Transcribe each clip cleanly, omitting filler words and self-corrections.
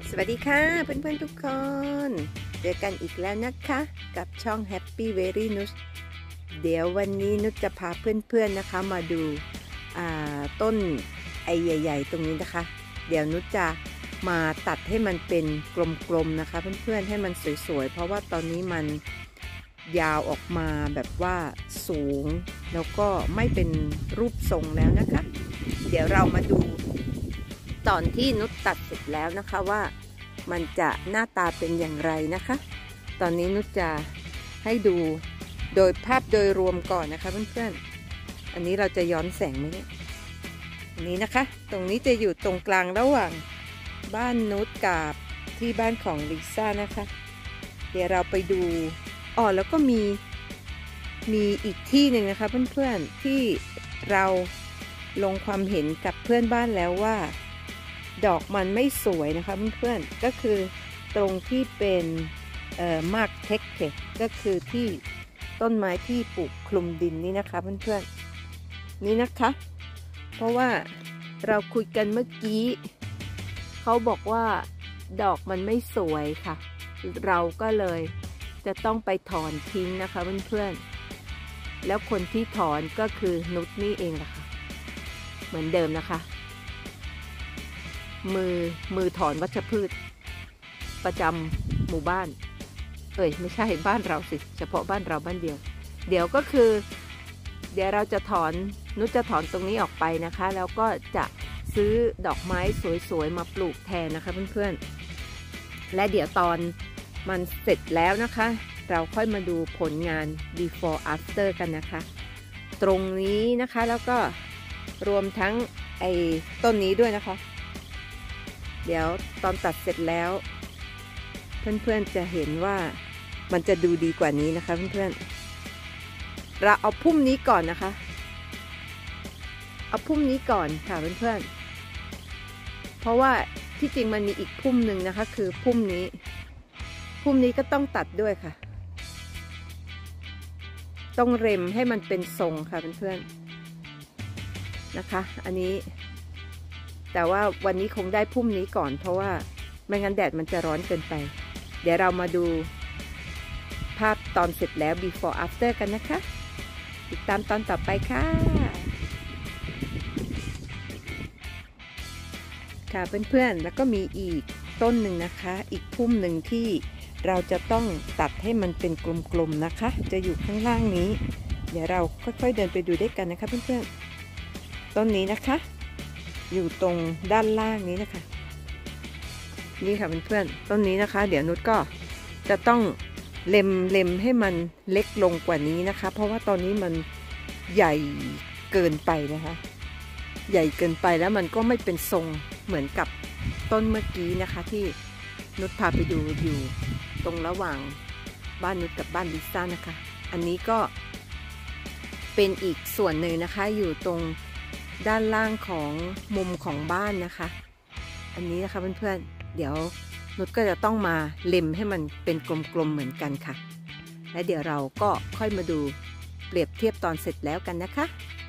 สวัสดีค่ะเพื่อนๆทุกคนเจอกันอีกแล้วนะคะกับช่อง Happy Very Nuts เดี๋ยววันนี้นุชจะพาเพื่อนๆนะคะมาดูต้นไอใหญ่ๆตรงนี้นะคะเดี๋ยวนุชจะมาตัดให้มันเป็นกลมๆนะคะเพื่อนๆให้มันสวยๆเพราะว่าตอนนี้มันยาวออกมาแบบว่าสูงแล้วก็ไม่เป็นรูปทรงแล้วนะคะเดี๋ยวเรามาดูตอนที่นุชตัดเสร็จแล้วนะคะว่ามันจะหน้าตาเป็นอย่างไรนะคะตอนนี้นุชจะให้ดูโดยภาพโดยรวมก่อนนะคะเพื่อนๆอันนี้เราจะย้อนแสงไหมเนี่ยอันนี้นะคะตรงนี้จะอยู่ตรงกลางระหว่างบ้านนุชกับที่บ้านของลิซ่านะคะเดี๋ยวเราไปดูแล้วก็มีอีกที่หนึ่งนะคะเพื่อนๆที่เราลงความเห็นกับเพื่อนบ้านแล้วว่าดอกมันไม่สวยนะคะเพื่อนๆก็คือตรงที่เป็นมากเทคเทก็คือที่ต้นไม้ที่ปลูกคลุมดินนี่นะคะเพื่อนๆนี่นะคะเพราะว่าเราคุยกันเมื่อกี้เขาบอกว่าดอกมันไม่สวยค่ะเราก็เลยจะต้องไปถอนทิ้งนะคะเพื่อนๆแล้วคนที่ถอนก็คือนุชนี่เองล่ะค่ะเหมือนเดิมนะคะมือถอนวัชพืชประจำหมู่บ้านไม่ใช่บ้านเราสิเฉพาะบ้านเราบ้านเดียวเดี๋ยวก็คือเดี๋ยวเราจะถอนนุชจะถอนตรงนี้ออกไปนะคะแล้วก็จะซื้อดอกไม้สวยๆมาปลูกแทนนะคะเพื่อนๆและเดี๋ยวตอนมันเสร็จแล้วนะคะเราค่อยมาดูผลงาน before after กันนะคะตรงนี้นะคะแล้วก็รวมทั้งไอ้ต้นนี้ด้วยนะคะเดี๋ยวตอนตัดเสร็จแล้วเพื่อนๆจะเห็นว่ามันจะดูดีกว่านี้นะคะเพื่อนๆเราเอาพุ่มนี้ก่อนนะคะเอาพุ่มนี้ก่อนค่ะเพื่อนๆเพราะว่าที่จริงมันมีอีกพุ่มหนึ่งนะคะคือพุ่มนี้ก็ต้องตัดด้วยค่ะต้องเร็มให้มันเป็นทรงค่ะเพื่อนๆนะคะอันนี้แต่ว่าวันนี้คงได้พุ่มนี้ก่อนเพราะว่าไม่งั้นแดดมันจะร้อนเกินไปเดี๋ยวเรามาดูภาพตอนเสร็จแล้ว before after กันนะคะติดตามตอนต่อไปค่ะค่ะเพื่อนๆแล้วก็มีอีกต้นหนึ่งนะคะอีกพุ่มหนึ่งที่เราจะต้องตัดให้มันเป็นกลมๆนะคะจะอยู่ข้างล่างนี้เดี๋ยวเราค่อยๆเดินไปดูด้วยกันนะคะเพื่อนๆต้นนี้นะคะอยู่ตรงด้านล่างนี้นะคะนี่ค่ะเพื่อนๆต้นนี้นะคะเดี๋ยวนุชก็จะต้องเล็มให้มันเล็กลงกว่านี้นะคะเพราะว่าตอนนี้มันใหญ่เกินไปนะคะใหญ่เกินไปแล้วมันก็ไม่เป็นทรงเหมือนกับต้นเมื่อกี้นะคะที่นุชพาไปดูอยู่ตรงระหว่างบ้านนุชกับบ้านลิซ่านะคะอันนี้ก็เป็นอีกส่วนหนึ่งนะคะอยู่ตรงด้านล่างของมุมของบ้านนะคะอันนี้นะคะเพื่อนๆเดี๋ยวนุชก็จะต้องมาเล็มให้มันเป็นกลมๆเหมือนกันค่ะและเดี๋ยวเราก็ค่อยมาดูเปรียบเทียบตอนเสร็จแล้วกันนะคะ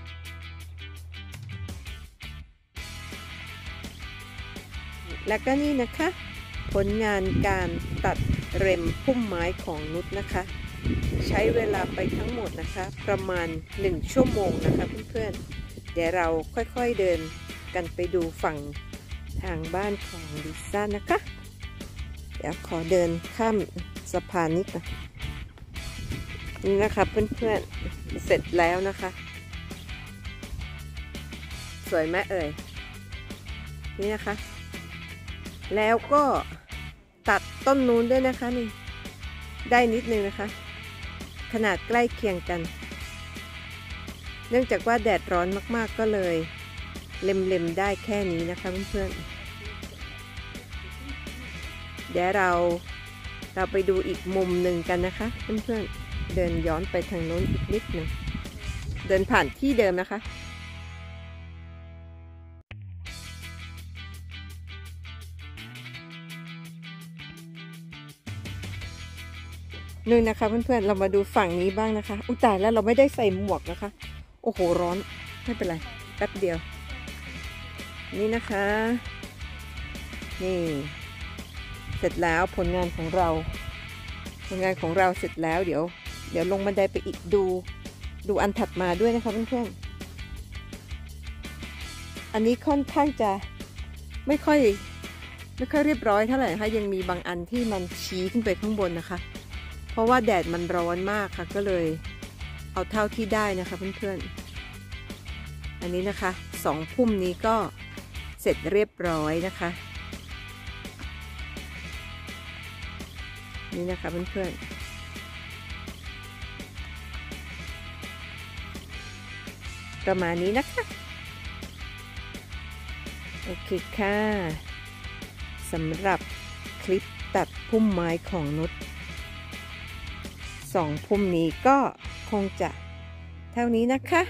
และก็นี่นะคะผลงานการตัดเร็มพุ่มไม้ของนุชนะคะใช้เวลาไปทั้งหมดนะคะประมาณ1 ชั่วโมงนะคะเพื่อนๆเดี๋ยวเราค่อยๆเดินกันไปดูฝั่งทางบ้านของลิซ่านะคะเดี๋ยวขอเดินข้ามสะพานนี้ก่อนนี่นะคะเพื่อนๆเสร็จแล้วนะคะสวยไหมนี่นะคะแล้วก็ตัดต้นนู้นด้วยนะคะนี่ได้นิดนึงนะคะขนาดใกล้เคียงกันเนื่องจากว่าแดดร้อนมากๆก็เลยเล็มได้แค่นี้นะคะเพื่อนๆเดี๋ยวเราไปดูอีกมุมหนึ่งกันนะคะเพื่อนๆเดินย้อนไปทางโน้นอีกนิดหนึ่งเดินผ่านที่เดิมนะคะนู่นนะคะเพื่อนๆเรามาดูฝั่งนี้บ้างนะคะอุยตายแล้วเราไม่ได้ใส่หมวกนะคะโอ้โหร้อนไม่เป็นไรแป๊บเดียวนี่นะคะนี่เสร็จแล้วผลงานของเราเสร็จแล้วเดี๋ยวลงบันไดไปอีกดูอันถัดมาด้วยนะคะเพื่อนๆอันนี้ค่อนข้างจะไม่ค่อยเรียบร้อยเท่าไหร่นะคะยังมีบางอันที่มันชี้ขึ้นไปข้างบนนะคะเพราะว่าแดดมันร้อนมากค่ะก็เลยเอาเท่าที่ได้นะคะเพื่อนๆอันนี้นะคะ2 พุ่มนี้ก็เสร็จเรียบร้อยนะคะนี่นะคะเพื่อนๆประมาณนี้นะคะโอเคค่ะสำหรับคลิปตัดพุ่มไม้ของนุช2 พุ่มนี้ก็คงจะเท่านี้นะคะ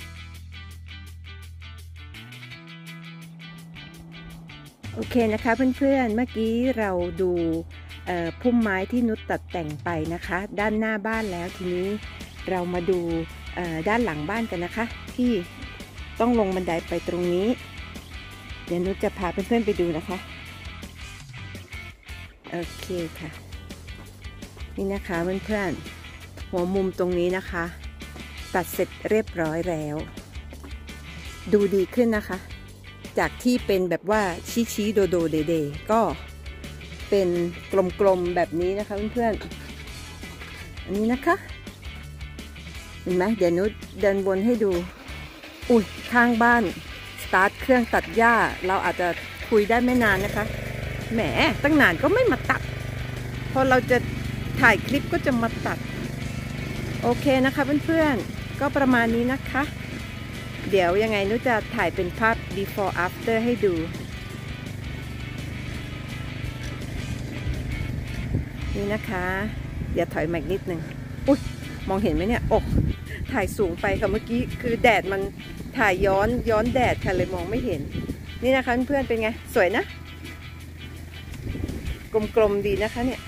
โอเคนะคะเพื่อนๆเมื่อกี้เราดูพุ่มไม้ที่นุชตัดแต่งไปนะคะด้านหน้าบ้านแล้วทีนี้เรามาดูด้านหลังบ้านกันนะคะที่ต้องลงบันไดไปตรงนี้เดี๋ยวนุชจะพาเพื่อนๆไปดูนะคะโอเคค่ะนี่นะคะเพื่อนๆหัวมุมตรงนี้นะคะตัดเสร็จเรียบร้อยแล้วดูดีขึ้นนะคะจากที่เป็นแบบว่าชี้โดเดก็เป็นกลมๆแบบนี้นะคะเพื่อนๆอันนี้นะคะเห็นไหมเดี๋ยวนุชเดินวนให้ดูอุ้ยข้างบ้านสตาร์ทเครื่องตัดหญ้าเราอาจจะคุยได้ไม่นานนะคะแหมตั้งนานก็ไม่มาตัดพอเราจะถ่ายคลิปก็จะมาตัดโอเคนะคะเพื่อนๆก็ประมาณนี้นะคะเดี๋ยวยังไงนุชจะถ่ายเป็นภาพ before after ให้ดูนี่นะคะอย่าถอยมาอีกนิดนึงอุ๊ยมองเห็นไหมเนี่ยโอ้ถ่ายสูงไปค่ะเมื่อกี้คือแดดมันถ่ายย้อนแดดค่ะเลยมองไม่เห็นนี่นะคะเพื่อนๆเป็นไงสวยนะกลมๆดีนะคะเนี่ย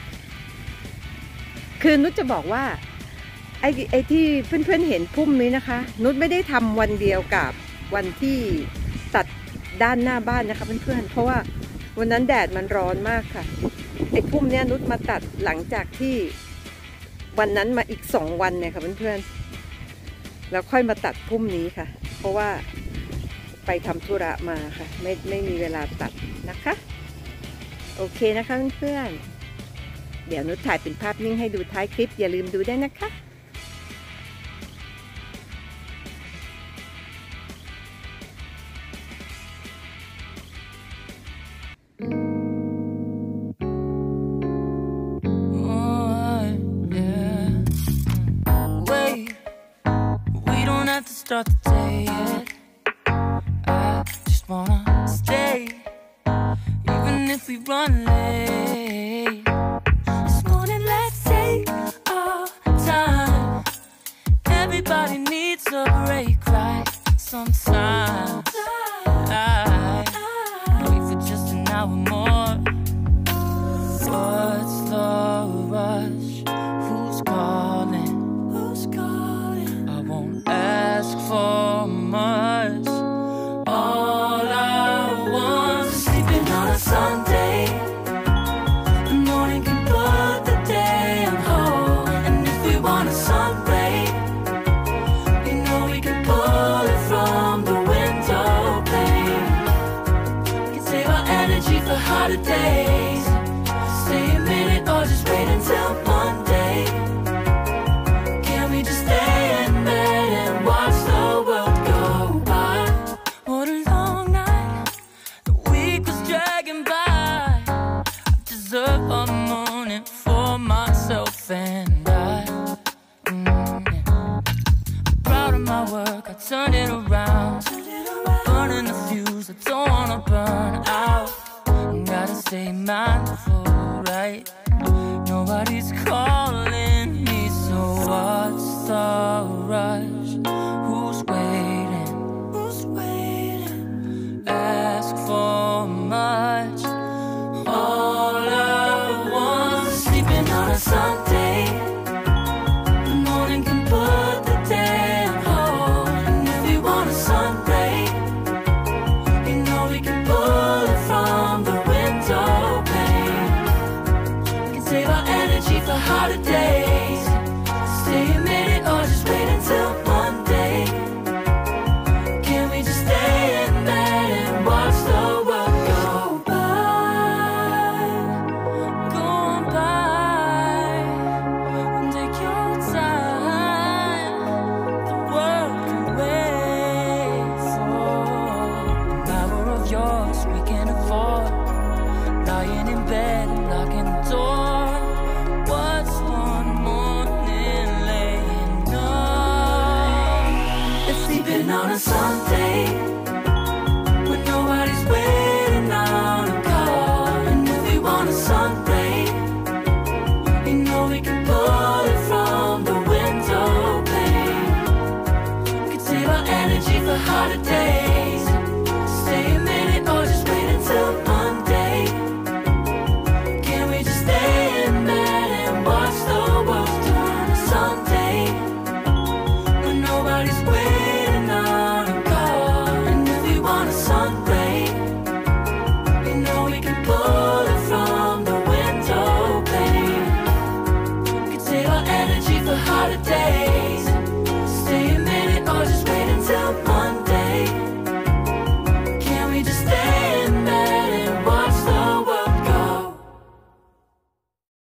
คือนุชจะบอกว่าไอ้ที่เพื่อนๆเห็นพุ่มนี้นะคะนุชไม่ได้ทำวันเดียวกับวันที่ตัดด้านหน้าบ้านนะคะเพื่อนๆเพราะว่าวันนั้นแดดมันร้อนมากค่ะไอ้พุ่มเนี้ยนุชมาตัดหลังจากที่วันนั้นมาอีก2 วันเนี่ยค่ะเพื่อนๆแล้วค่อยมาตัดพุ่มนี้ค่ะเพราะว่าไปทำธุระมาค่ะไม่มีเวลาตัดนะคะโอเคนะคะเพื่อนๆเดี๋ยวนุชถ่ายเป็นภาพนิ่งให้ดูท้ายคลิปอย่าลืมดูได้นะคะ start the day yet. I just wanna stay, even if we run late. This morning let's take our time. Everybody needs a break right sometime. I wait for just an hour more. What's the rush? Who's calling? Who's calling? I won't ask for much. All I want is sleeping on a Sunday. The morning can put the day on hold. And if we want a sun ray, you know we can pull it from the window pane. We can save our energy for harder days. Stay a minute or just wait until Monday. Can we just stay in bed and watch the world go by? What a long night, the week was dragging by. I deserve a morning for myself and I. I'm proud of my work, I turned it around. I'm burning the fuse, I don't wanna burn